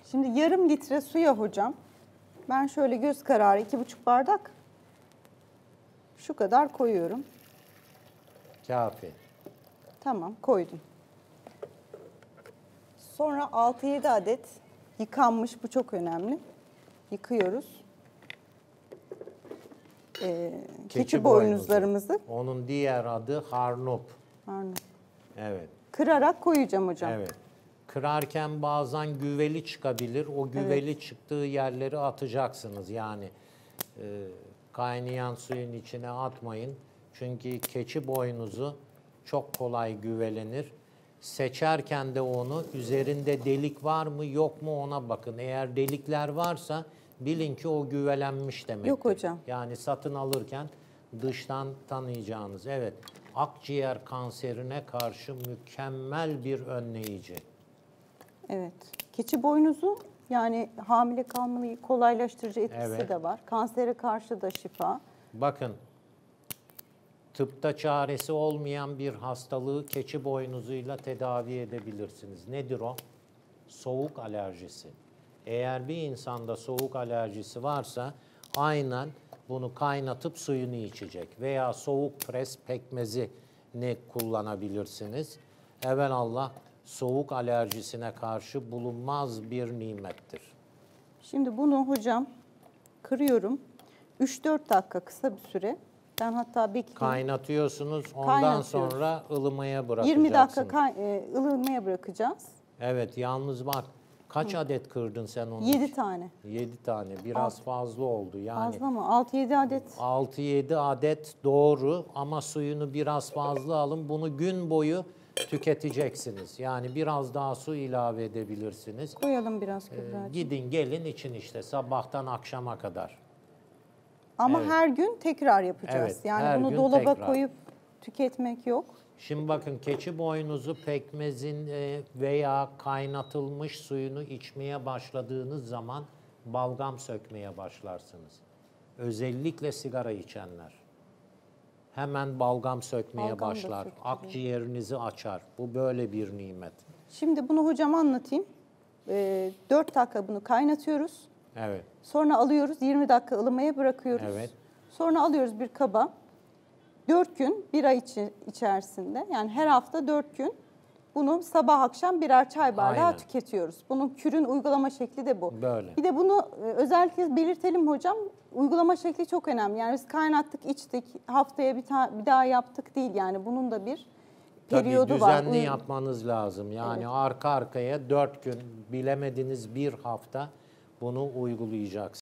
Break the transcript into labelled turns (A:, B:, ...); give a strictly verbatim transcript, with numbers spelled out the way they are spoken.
A: Şimdi yarım litre suya hocam, ben şöyle göz kararı iki buçuk bardak şu kadar koyuyorum.
B: Kafi.
A: Tamam, koydum. Sonra altı yedi adet yıkanmış, bu çok önemli. Yıkıyoruz. Ee, keçi, keçi boynuzlarımızı.
B: Onun diğer adı harnup.
A: Harnup.
B: Evet.
A: Kırarak koyacağım hocam.
B: Evet. Kırarken bazen güveli çıkabilir. O güveli evet. çıktığı yerleri atacaksınız. Yani e, kaynayan suyun içine atmayın. Çünkü keçi boynuzu çok kolay güvelenir. Seçerken de onu üzerinde delik var mı yok mu ona bakın. Eğer delikler varsa bilin ki o güvelenmiş demektir.
A: Yok hocam.
B: Yani satın alırken dıştan tanıyacağınız. Evet. Akciğer kanserine karşı mükemmel bir önleyici.
A: Evet. Keçi boynuzu yani hamile kalmayı kolaylaştırıcı etkisi evet. de var. Kansere karşı da şifa.
B: Bakın, tıpta çaresi olmayan bir hastalığı keçi boynuzuyla tedavi edebilirsiniz. Nedir o? Soğuk alerjisi. Eğer bir insanda soğuk alerjisi varsa aynen bunu kaynatıp suyunu içecek veya soğuk pres pekmezini kullanabilirsiniz. Evelallah soğuk alerjisine karşı bulunmaz bir nimettir.
A: Şimdi bunu hocam kırıyorum. üç dört dakika kısa bir süre. Ben hatta bekleyeyim.
B: Kaynatıyorsunuz. Ondan sonra ılımaya bırakacaksınız.
A: yirmi dakika e, ılımaya bırakacağız.
B: Evet, yalnız bak. Kaç Hı. adet kırdın sen onu?
A: yedi tane.
B: yedi tane. Biraz Alt. fazla oldu. Yani
A: fazla mı? altı yedi adet.
B: altı yedi adet doğru ama suyunu biraz fazla alın. Bunu gün boyu tüketeceksiniz. Yani biraz daha su ilave edebilirsiniz.
A: Koyalım biraz Kübra'cığım.
B: Ee, gidin gelin için işte sabahtan akşama kadar.
A: Ama evet. her gün tekrar yapacağız.
B: Evet,
A: yani bunu dolaba
B: tekrar.
A: koyup tüketmek yok.
B: Şimdi bakın keçi boynuzu pekmezin veya kaynatılmış suyunu içmeye başladığınız zaman balgam sökmeye başlarsınız. Özellikle sigara içenler. Hemen balgam sökmeye balgam başlar. Akciğerinizi açar. Bu böyle bir nimet.
A: Şimdi bunu hocam anlatayım. Ee, dört dakika bunu kaynatıyoruz.
B: Evet.
A: Sonra alıyoruz yirmi dakika ılımaya bırakıyoruz. Evet. Sonra alıyoruz bir kaba. dört gün bir ay içi, içerisinde yani her hafta dört gün bunu sabah akşam birer çay bardağı Aynen. tüketiyoruz. Bunun kürün uygulama şekli de bu.
B: Böyle.
A: Bir de bunu özellikle belirtelim hocam. Uygulama şekli çok önemli. Yani biz kaynattık, içtik, haftaya bir, bir daha yaptık değil. Yani bunun da bir periyodu
B: Tabii,
A: var.
B: düzenli yapmanız lazım. Yani evet. arka arkaya dört gün, bilemediniz bir hafta bunu uygulayacaksınız.